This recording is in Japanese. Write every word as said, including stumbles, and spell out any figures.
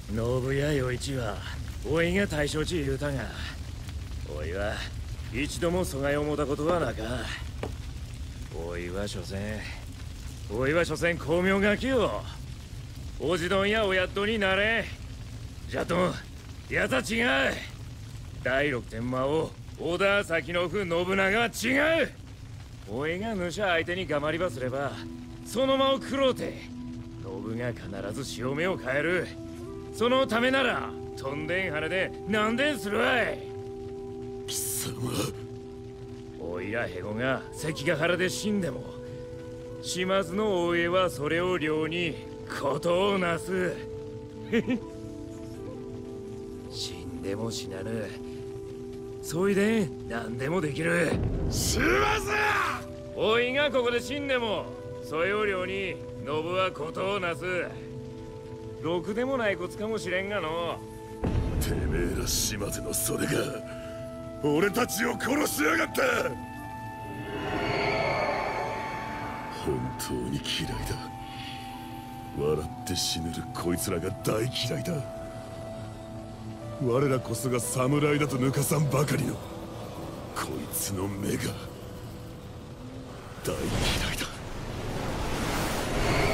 信屋与一はおいが大将ち言うたが、おいは一度も阻害を持たことはなか。おいは所詮おいは所詮巧妙ガキよ。おじどんやおやっとになれ。じゃとやた違う。第六天魔王織田先の府信長は違う。おいが主相手にがまりばすればその間を食ろうて信が必ず潮目を変える。そのためならとんでん羽で何でんするわい。 貴様。 おいらヘゴが関ヶ原で死んでも島津の大江はそれを領に事をなす。死んでも死なぬ。そいで何でもできる。 島津。 おいがここで死んでもそれを領に信は事をなす。ろくでもないこつかもしれんがの。 てめえら島津のそれが俺たちを殺しやがった。本当に嫌いだ。笑って死ぬるこいつらが大嫌いだ。我らこそが侍だと抜かさんばかりのこいつの目が大嫌いだ。